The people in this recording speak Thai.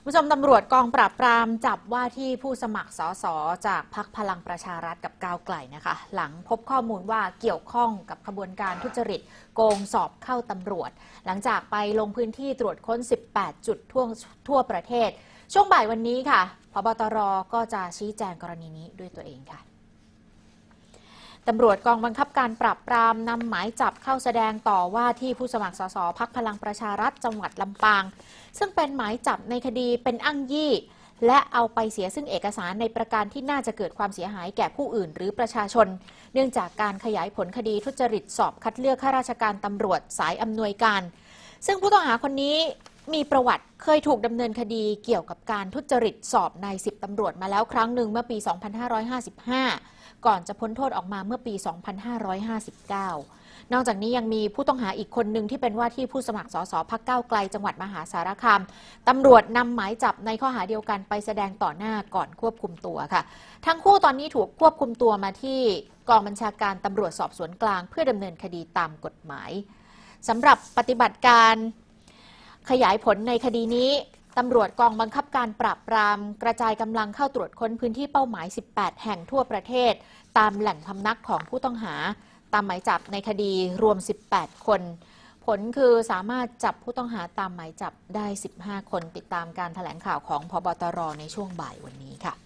ผู้ชมตำรวจกองปราบปรามจับว่าที่ผู้สมัครสสจากพรรคพลังประชารัฐกับก้าวไกลนะคะหลังพบข้อมูลว่าเกี่ยวข้องกับขบวนการทุจริตโกงสอบเข้าตำรวจหลังจากไปลงพื้นที่ตรวจค้น 18 จุดทั่วประเทศช่วงบ่ายวันนี้ค่ะผบ.ตร.ก็จะชี้แจงกรณีนี้ด้วยตัวเองค่ะตำรวจกองบังคับการปราบปรามนำหมายจับเข้าแสดงต่อว่าที่ผู้สมัครสสพรรคพลังประชารัฐจังหวัดลำปางซึ่งเป็นหมายจับในคดีเป็นอ้างยี่และเอาไปเสียซึ่งเอกสารในประการที่น่าจะเกิดความเสียหายแก่ผู้อื่นหรือประชาชนเนื่องจากการขยายผลคดีทุจริตสอบคัดเลือกข้าราชการตำรวจสายอำนวยการซึ่งผู้ต้องหาคนนี้มีประวัติเคยถูกดำเนินคดีเกี่ยวกับการทุจริตสอบนาย10ตำรวจมาแล้วครั้งหนึ่งเมื่อปี 2555 ก่อนจะพ้นโทษออกมาเมื่อปี 2559 นอกจากนี้ยังมีผู้ต้องหาอีกคนหนึ่งที่เป็นว่าที่ผู้สมัครสสพรรคก้าวไกลจังหวัดมหาสารคามตำรวจนำหมายจับในข้อหาเดียวกันไปแสดงต่อหน้าก่อนควบคุมตัวค่ะทั้งคู่ตอนนี้ถูกควบคุมตัวมาที่กองบัญชาการตำรวจสอบสวนกลางเพื่อดำเนินคดีตามกฎหมายสำหรับปฏิบัติการขยายผลในคดีนี้ตำรวจกองบังคับการปราบปรามกระจายกำลังเข้าตรวจค้นพื้นที่เป้าหมาย 18 แห่งทั่วประเทศตามแหล่งพำนักของผู้ต้องหาตามหมายจับในคดีรวม 18 คนผลคือสามารถจับผู้ต้องหาตามหมายจับได้ 15 คนติดตามการแถลงข่าวของผบ.ตร.ในช่วงบ่ายวันนี้ค่ะ